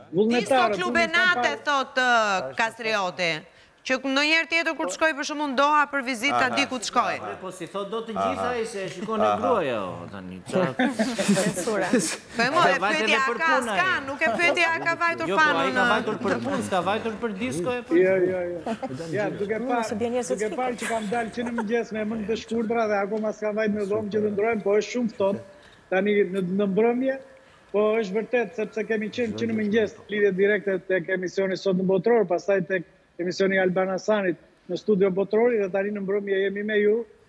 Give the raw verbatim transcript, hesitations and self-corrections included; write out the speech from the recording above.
vullnetarët. Disco klubenate, thot Kastrioti. Që në njerë tjetër kur të shkoj për shumë në Doha për vizita di ku të shkoj. Po si thot do të gjitha i se shikon e gruaja o tani. Censura. Po e mo, e pyetja a ka, s'ka, nuk e pyetja a ka vajtur Jo, po panu a i ka në... vajtur për punë, s'ka vajtur për disko e për... Jo, jo, jo. Ja, duke parë që kam dalë që në mëngjes me mëngë të shkurtra dhe akoma s'ka vajt në dhomë që të ndrojmë, po është shumë ftohtë. Tani në mbrëmje, po është vërtet, sepse kemi qenë që në mëngjes lidhje direkte tek emisioni Sot në Botror, pastaj tek emisioni Alban Hasanit në studio Botrori dhe tani në mbrëmje jemi me ju